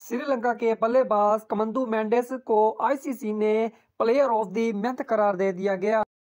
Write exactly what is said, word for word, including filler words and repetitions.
श्रीलंका के बल्लेबाज कमंदु मेंडिस को आईसीसी ने प्लेयर ऑफ द मंथ करार दे दिया गया।